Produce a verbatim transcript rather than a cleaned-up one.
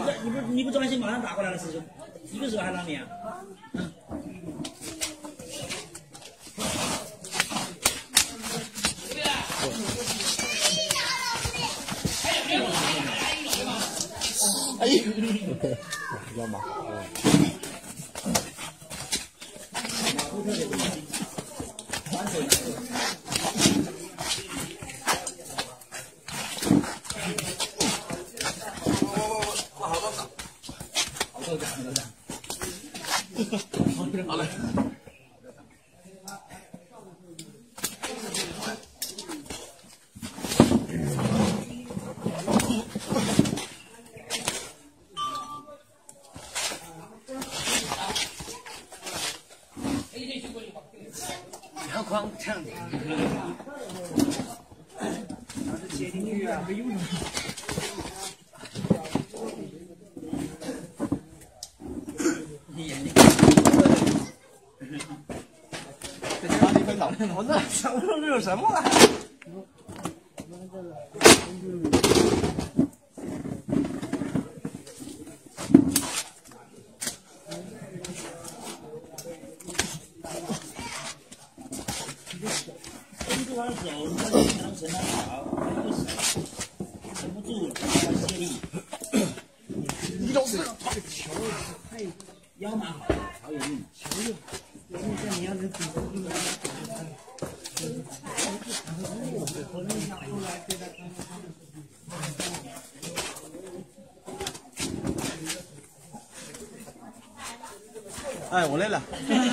这你不你不专心，马上打过来了，师兄，一个手还让你啊？嗯。 哎呦，要吗？ 马虎特别不行，完全。 我好多掌， 好多掌，好多掌。 好嘞。 小框枪，老是接进去啊，没用。你眼睛。 这家里面找我那想不出这有什么来。 这双手，你才能承担好，一个手撑不住了，要借力。 你老是球太腰蛮好，好有用，球用。有那个你要是顶住了， 哎，我累了。